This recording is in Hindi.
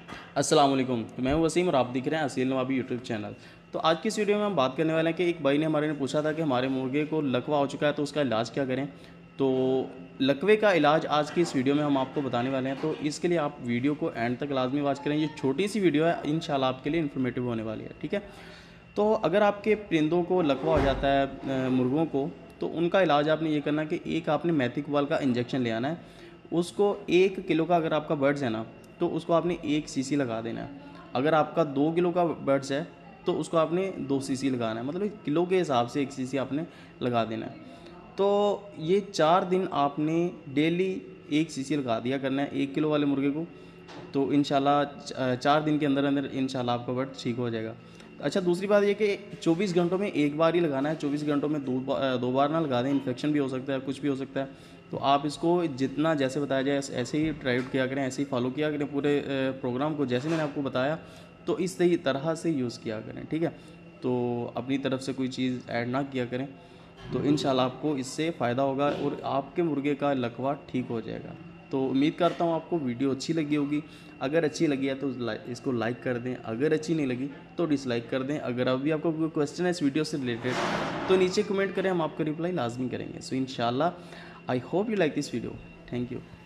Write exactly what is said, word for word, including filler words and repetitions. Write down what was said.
अस्सलाम वालेकुम। तो मैं हूं वसीम और आप दिख रहे हैं असील नवाबी यूट्यूब चैनल। तो आज की इस वीडियो में हम बात करने वाले हैं कि एक भाई ने हमारे ने पूछा था कि हमारे मुर्गे को लकवा हो चुका है तो उसका इलाज क्या करें। तो लकवे का इलाज आज की इस वीडियो में हम आपको बताने वाले हैं, तो इसके लिए आप वीडियो को एंड तक लाजमी वॉच करें। ये छोटी सी वीडियो है, इंशाल्लाह आपके लिए इन्फॉर्मेटिव होने वाली है। ठीक है, तो अगर आपके परिंदों को लकवा हो जाता है मुर्गों को, तो उनका इलाज आपने ये करना कि एक आपने मैथिकवाल का इंजेक्शन ले आना है। उसको एक किलो का अगर आपका बर्ड्स है ना, तो उसको आपने एक सीसी लगा देना है। अगर आपका दो किलो का बर्ड्स है तो उसको आपने दो सीसी लगाना है, मतलब किलो के हिसाब से एक सीसी आपने लगा देना है। तो ये चार दिन आपने डेली एक सीसी लगा दिया करना है एक किलो वाले मुर्गे को। तो इंशाल्लाह चार दिन के अंदर अंदर इंशाल्लाह आपका बर्ड ठीक हो जाएगा। अच्छा, दूसरी बात ये कि चौबीस घंटों में एक बार ही लगाना है, चौबीस घंटों में दो बार दो बार ना लगा दें, इन्फेक्शन भी हो सकता है, कुछ भी हो सकता है। तो आप इसको जितना जैसे बताया जाए ऐसे ही ट्राई आउट किया करें, ऐसे ही फॉलो किया करें पूरे प्रोग्राम को जैसे मैंने आपको बताया, तो इस सही तरह से यूज़ किया करें। ठीक है, तो अपनी तरफ से कोई चीज़ ऐड ना किया करें, तो इंशाल्लाह आपको इससे फ़ायदा होगा और आपके मुर्गे का लकवा ठीक हो जाएगा। तो उम्मीद करता हूँ आपको वीडियो अच्छी लगी होगी। अगर अच्छी लगी है तो इसको लाइक कर दें, अगर अच्छी नहीं लगी तो डिसलाइक कर दें। अगर अभी आपको कोई क्वेश्चन है इस वीडियो से रिलेटेड तो नीचे कमेंट करें, हम आपको रिप्लाई लाजमी करेंगे। सो इंशाल्लाह I hope you like this video. Thank you.